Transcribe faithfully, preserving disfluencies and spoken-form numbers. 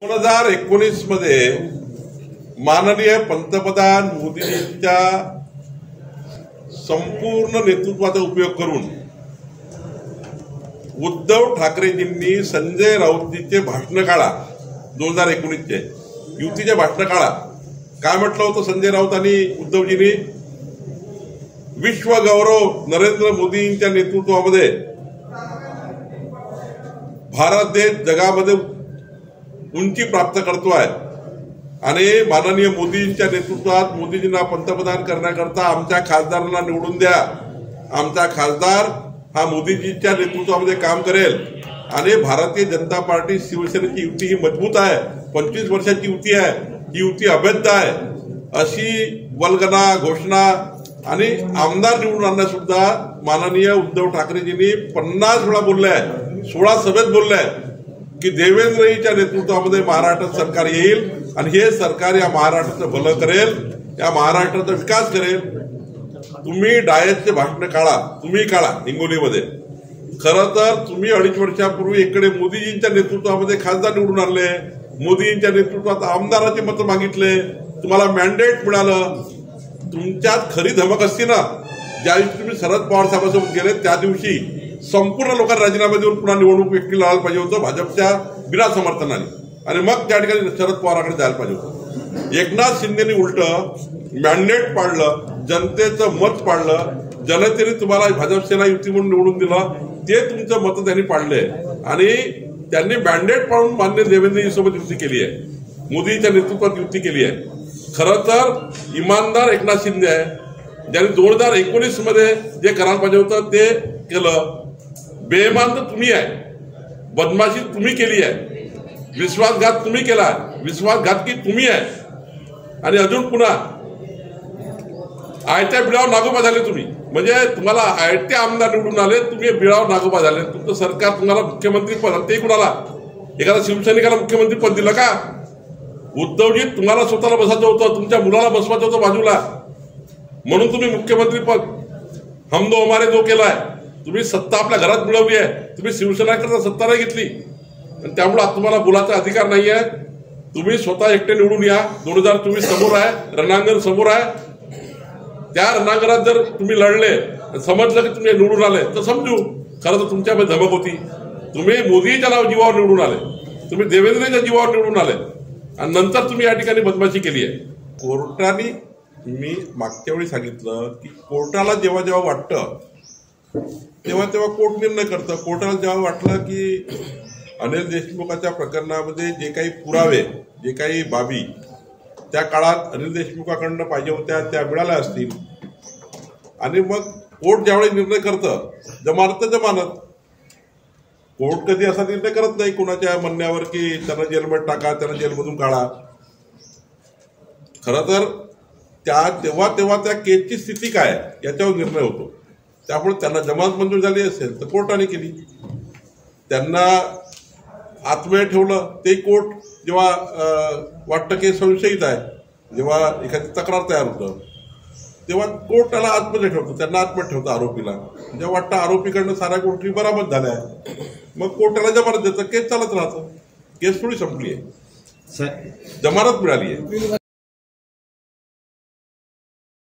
दोन हजार एकोणीस मध्ये माननीय पंतप्रधान मोदींच्या संपूर्ण नेतृत्वाचा उपयोग करून उद्धव ठाकरेजींनी संजय राऊतजींचे भाषण काढा दोन हजार एकोणीसचे युतीचे भाषण काढा. काय म्हटलं होतं संजय राऊत आणि उद्धवजींनी? विश्व गौरव नरेंद्र मोदींच्या नेतृत्वामध्ये भारत देश जगामध्ये उंची प्राप्त करतोय आणि माननीय मोदींच्या नेतृत्वात मोदीजींना पंतप्रधान करण्याकरता आमच्या खासदारांना निवडून द्या. आमचा खासदार हा मोदीजींच्या नेतृत्वामध्ये काम करेल आणि भारतीय जनता पार्टी शिवसेनेची युती ही मजबूत आहे, पंचवीस वर्षाची युती आहे, ही युती अभेद्य आहे अशी वल्गना घोषणा आणि आमदार निवडून आणण्यासुद्धा माननीय उद्धव ठाकरेजींनी पन्नास वेळा बोलले आहे, सोळा सभेत बोलले आहे की देवेंद्रजींच्या नेतृत्वामध्ये महाराष्ट्र सरकार येईल आणि हे सरकार या महाराष्ट्राचं भलं करेल, या महाराष्ट्राचा विकास करेल. तुम्ही डायसचे भाषण काढा, तुम्ही काढा हिंगोलीमध्ये. खरं तर तुम्ही अडीच वर्षापूर्वी इकडे मोदीजींच्या नेतृत्वामध्ये खासदार निवडून आणले, मोदीजींच्या नेतृत्वात आमदाराचे मतं मागितले, तुम्हाला मॅन्डेट मिळालं. तुमच्यात खरी धमक असती ना, ज्या दिवशी तुम्ही शरद पवार साहेबांसोबत गेले त्या दिवशी संपूर्ण लोकांना राजीनामा देऊन पुन्हा निवडणूक एकटी लढायला पाहिजे होतं भाजपच्या बिना समर्थनाने आणि मग त्या ठिकाणी शरद पवारांकडे जायला पाहिजे होतं. एकनाथ शिंदेनी उलट मॅन्डेट पाडलं, जनतेचं मत पाडलं, जनतेने तुम्हाला भाजप सेना युती म्हणून निवडून दिलं, ते तुमचं मत त्यांनी पाडले आणि त्यांनी मॅन्डेट पाडून मान्य देवेंद्रजींसोबत युती केली आहे, मोदींच्या नेतृत्वात युती केली आहे. खरं तर इमानदार एकनाथ शिंदे आहे, ज्यांनी दोन हजार एकोणीस मध्ये जे करायला पाहिजे होतं ते केलं. बेईमान तर तुम्ही आहे, बदमाशी तुम्ही केली आहे, विश्वासघात तुम्ही केला, विश्वासघातकी तुम्ही आहे आणि अजून पुन्हा आयत्या बिळावर नागोबा झाले तुम्ही. म्हणजे तुम्हाला आयत्या आमदार निवडून आले, तुम्ही बिळावर नागोबा झाले. तुमचं सरकार तुम्हाला मुख्यमंत्री पद, ते कुणाला एखाद्या शिवसैनिकाला मुख्यमंत्री पद दिलं का? उद्धवजी तुम्हाला स्वतःला बसायचं होतं, तुमच्या मुलाला बसवायचं होतं बाजूला, म्हणून तुम्ही मुख्यमंत्री पद हम दो हमारे दो केलाय. तुम्ही सत्ता आपल्या घरात मिळवली आहे, तुम्ही शिवसेनेकरता सत्ता नाही घेतली आणि त्यामुळे तुम्हाला बोलायचा अधिकार नाही आहे. तुम्ही स्वतः एकटे निवडून या. दोन हजार चोवीस समोर आहे, रणांगण समोर आहे. त्या रणांगणात जर तुम्ही लढले, समजलं की तुम्ही निवडून आले तर समजू. खरं तर तुमच्यामध्ये धमक होती. तुम्ही मोदीच्या नाव जीवावर निवडून आले, तुम्ही देवेंद्रच्या जीवावर निवडून आले आणि नंतर तुम्ही या ठिकाणी बदमाशी केली आहे. कोर्टाने, मी मागच्या वेळी सांगितलं की कोर्टाला जेव्हा जेव्हा वाटतं तेव्हा तेव्हा कोर्ट निर्णय करतं. कोर्टाला जेव्हा वाटलं की अनिल देशमुखाच्या प्रकरणामध्ये जे काही पुरावे, जे काही बाबी त्या काळात अनिल देशमुखाकडनं पाहिजे होत्या त्या मिळाल्या असतील आणि मग कोर्ट ज्यावेळी निर्णय करतं, जमानत तर जमानत. कोर्ट कधी असा निर्णय करत नाही कोणाच्या म्हणण्यावर की त्यांना जेलमध्ये टाका, त्यांना जेलमधून काढा. खरं तर त्या तेव्हा तेव्हा त्या केसची स्थिती काय याच्यावर निर्णय होतो. त्यामुळे त्यांना जमानत मंजूर झाली असेल तर कोर्टाने केली, त्यांना आत्महत्या ठेवलं ते कोर्ट. जेव्हा वाटतं की संशयित आहे, जेव्हा एखादी तक्रार तयार होतं तेव्हा कोर्ट त्याला आत्महत्या ठेवतो, त्यांना आत्महत्या ठेवतं आरोपीला. जेव्हा वाटतं आरोपीकडनं साऱ्या गोष्टी बरामद झाल्या आहे मग कोर्ट त्याला जमानत देतं, केस चालत राहतं. केस थोडी संपली आहे, जमानत मिळाली आहे.